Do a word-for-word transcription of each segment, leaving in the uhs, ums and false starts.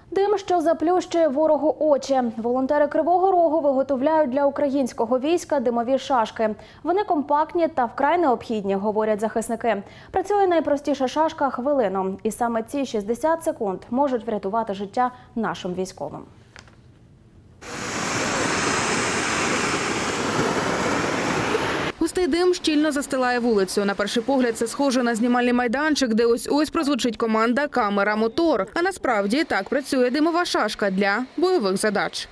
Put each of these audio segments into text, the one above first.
Дим, що заплющує ворогу очі. Волонтери Кривого Рогу виготовляють для українського війська димові шашки. Вони компактні та вкрай необхідні, говорять захисники. Працює найпростіша шашка хвилину. І саме ці шістдесят секунд можуть врятувати життя нашим військовим. Густий дим щільно застилає вулицю. На перший погляд це схоже на знімальний майданчик, де ось-ось прозвучить команда «Камера, мотор». А насправді так працює димова шашка для бойових задач.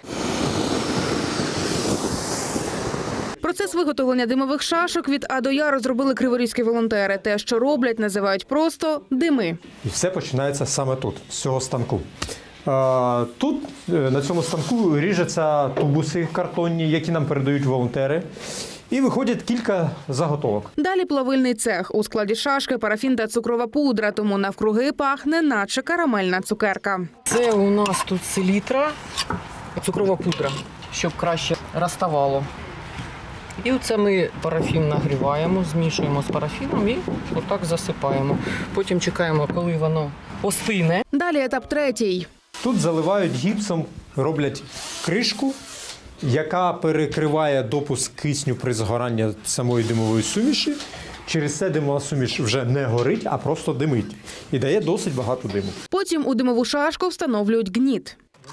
Процес виготовлення димових шашок від А до Я розробили криворізькі волонтери. Те, що роблять, називають просто дими. І все починається саме тут, з цього станку. Тут, на цьому станку, ріжуться тубуси картонні, які нам передають волонтери. І виходять кілька заготовок. Далі плавильний цех. У складі шашки парафін та цукрова пудра, тому навкруги пахне, наче карамельна цукерка. Це у нас тут селітра, цукрова пудра, щоб краще розставало. І оце ми парафін нагріваємо, змішуємо з парафіном і отак засипаємо. Потім чекаємо, коли воно остине. Далі етап третій. Тут заливають гіпсом, роблять кришку, яка перекриває допуск кисню при згоранні самої димової суміші. Через це димова суміш вже не горить, а просто димить. І дає досить багато диму. Потім у димову шашку встановлюють гніт.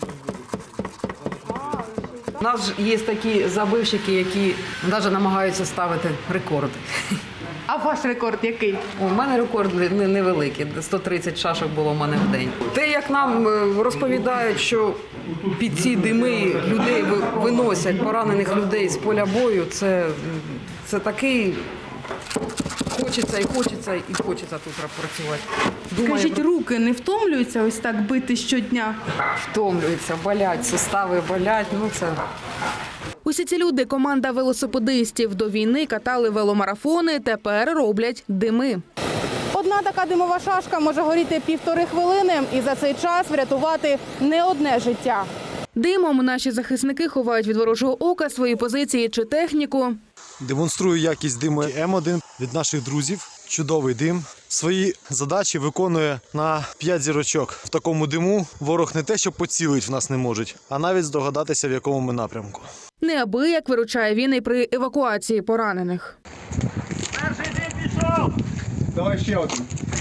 У нас є такі забивщики, які навіть намагаються ставити рекорди. А ваш рекорд який? У мене рекорд невеликий, сто тридцять шашок було в мене в день. Те, як нам розповідають, що під ці дими людей виносять, поранених людей з поля бою, це, це такий, хочеться і хочеться, і хочеться тут працювати. Думаю, Скажіть, руки не втомлюються ось так бити щодня? Втомлюються, болять, сустави болять, ну це... Усі ці люди – команда велосипедистів. До війни катали веломарафони, тепер роблять дими. Одна така димова шашка може горіти півтори хвилини і за цей час врятувати не одне життя. Димом наші захисники ховають від ворожого ока свої позиції чи техніку. Демонструю якість диму М один від наших друзів. Чудовий дим. Свої задачі виконує на п'ять зірочок. В такому диму ворог не те, що поцілить в нас не можуть, а навіть здогадатися, в якому ми напрямку. Неабияк виручає він і при евакуації поранених. Перший дим пішов! Давай ще один.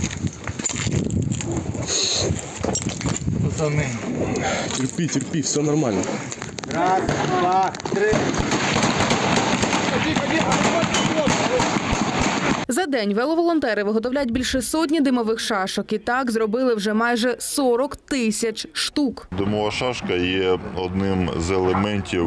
Пацани. Терпи, терпи, все нормально. Раз, два, три. За день веловолонтери виготовляють більше сотні димових шашок. І так зробили вже майже сорок тисяч штук. Димова шашка є одним з елементів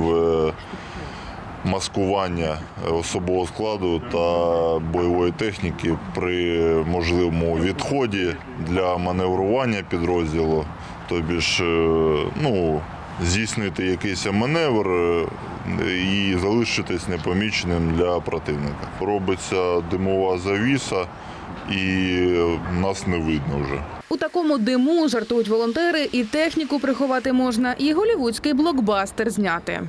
маскування особового складу та бойової техніки при можливому відході для маневрування підрозділу. Тобі ж, ну, здійснити якийсь маневр і залишитись непоміченим для противника. Робиться димова завіса і нас не видно вже. У такому диму, жартують волонтери, і техніку приховати можна, і голівудський блокбастер зняти.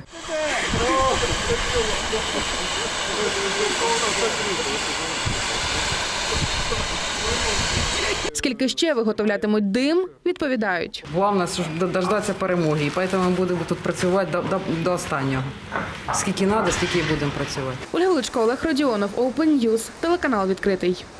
Скільки ще виготовлятимуть дим, відповідають. Головне, щоб дождатися перемоги, і тому ми будемо тут працювати до, до, до останнього. Скільки треба, стільки і будемо працювати. Ольга Личко, Олег Родіонов, Open News, телеканал відкритий.